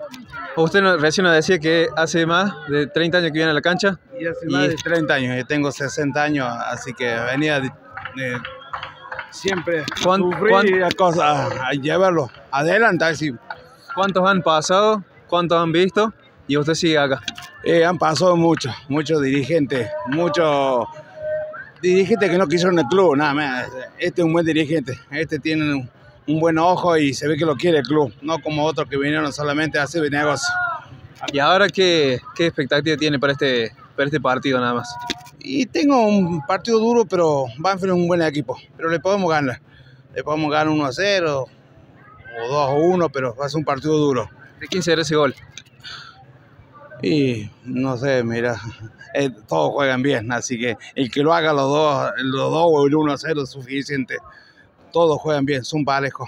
Usted recién nos decía que hace más de 30 años que viene a la cancha. Y hace más de 30 años, yo tengo 60 años, así que venía siempre a sufrir las cosas, a llevarlo adelante. Así. ¿Cuántos han pasado? ¿Cuántos han visto? Y usted sigue acá. Han pasado muchos dirigentes, muchos dirigentes que no quisieron el club, nada más. Este es un buen dirigente, este tiene un buen ojo y se ve que lo quiere el club, no como otros que vinieron solamente a hacer negocio. ¿Y ahora qué expectativa tiene para este partido nada más? Y tengo un partido duro, pero Banfield es un buen equipo, pero le podemos ganar. Le podemos ganar 1-0 o 2-1, pero va a ser un partido duro. ¿De quién será ese gol? Y no sé, mira, todos juegan bien, así que el que lo haga los dos o el 1-0 es suficiente. Todos juegan bien, son parejos.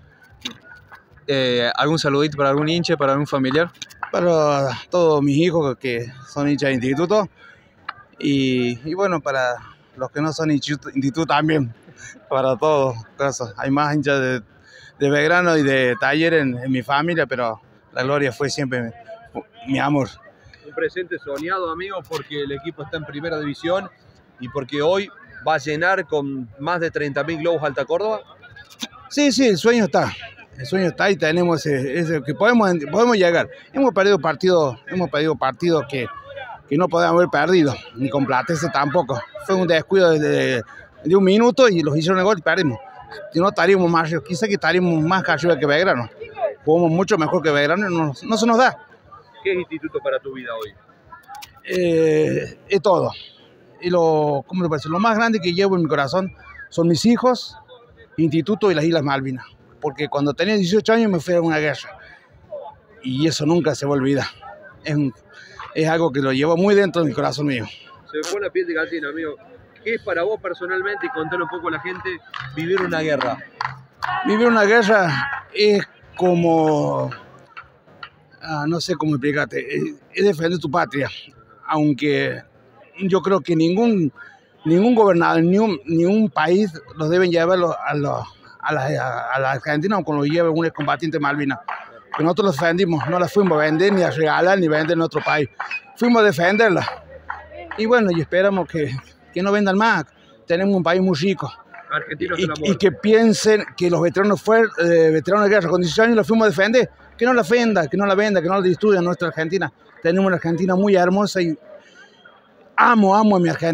¿Algún saludito para algún hincha, para algún familiar? Para todos mis hijos que son hinchas de instituto y bueno, para los que no son instituto también, para todos. Hay más hinchas de Belgrano y de Talleres en mi familia, pero la gloria fue siempre mi amor. Un presente soñado, amigo, porque el equipo está en primera división y porque hoy va a llenar con más de 30.000 globos Alta Córdoba. Sí, el sueño está. El sueño está y tenemos ese que podemos llegar. Hemos perdido partidos que no podíamos haber perdido, ni con Platense tampoco. Fue un descuido de un minuto y los hicieron el gol y perdimos. Si no estaríamos más, quizá que estaríamos más arriba que Belgrano. Jugamos mucho mejor que Belgrano y no se nos da. ¿Qué es instituto para tu vida hoy? Es todo. Y ¿cómo le parece? Lo más grande que llevo en mi corazón son mis hijos, instituto y las Islas Malvinas. Porque cuando tenía 18 años me fui a una guerra. Y eso nunca se va a olvidar. Es algo que lo llevo muy dentro de mi corazón mío. Se me pone la piel de gallina, amigo. ¿Qué es para vos personalmente, y contarle un poco a la gente, vivir una guerra? Vivir una guerra es como... no sé cómo explicarte. Es defender tu patria. Aunque yo creo que ningún gobernador, ni un país los deben llevar a la Argentina o cuando lo lleve un excombatiente Malvinas. Que nosotros los defendimos, no las fuimos a vender, ni a regalar, ni a vender en otro país. Fuimos a defenderla. Y bueno, y esperamos que no vendan más. Tenemos un país muy rico. Y que piensen que los veteranos de guerra con 18 años los fuimos a defender. Que no la venda, que no la destruyan nuestra Argentina. Tenemos una Argentina muy hermosa y amo a mi Argentina.